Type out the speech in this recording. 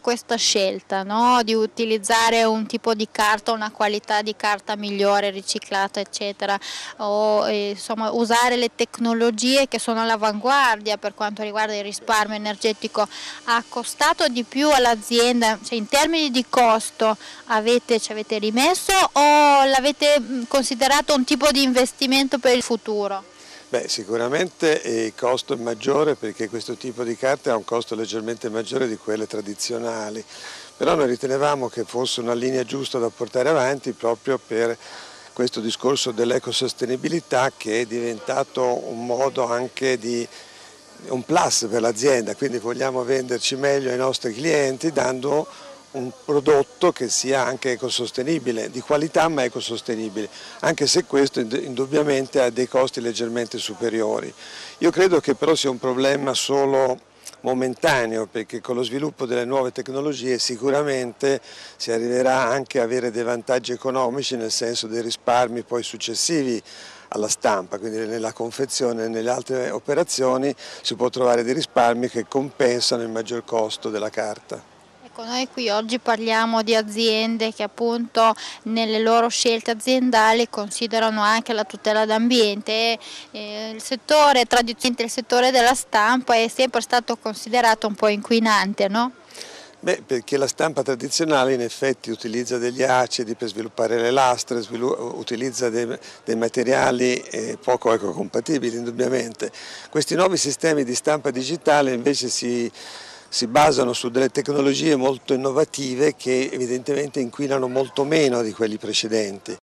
questa scelta, no? Di utilizzare un tipo di carta, una qualità di carta migliore, riciclata, eccetera, o insomma usare le tecnologie che sono all'avanguardia per quanto riguarda il risparmio energetico, ha costato di più all'azienda, cioè in termini di costo ci avete rimesso o l'avete considerato un tipo di investimento per il futuro? Beh, sicuramente il costo è maggiore perché questo tipo di carte ha un costo leggermente maggiore di quelle tradizionali, però noi ritenevamo che fosse una linea giusta da portare avanti proprio per questo discorso dell'ecosostenibilità, che è diventato un modo anche di un plus per l'azienda, quindi vogliamo venderci meglio ai nostri clienti dando un prodotto che sia anche ecosostenibile, di qualità ma ecosostenibile, anche se questo indubbiamente ha dei costi leggermente superiori. Io credo che però sia un problema solo momentaneo, perché con lo sviluppo delle nuove tecnologie sicuramente si arriverà anche a avere dei vantaggi economici, nel senso dei risparmi poi successivi alla stampa, quindi nella confezione e nelle altre operazioni si può trovare dei risparmi che compensano il maggior costo della carta. Ecco, noi qui oggi parliamo di aziende che appunto nelle loro scelte aziendali considerano anche la tutela d'ambiente. Il settore, tradizionalmente il settore della stampa è sempre stato considerato un po' inquinante, no? Beh, perché la stampa tradizionale in effetti utilizza degli acidi per sviluppare le lastre, utilizza dei materiali poco ecocompatibili indubbiamente. Questi nuovi sistemi di stampa digitale invece si basano su delle tecnologie molto innovative che evidentemente inquinano molto meno di quelli precedenti.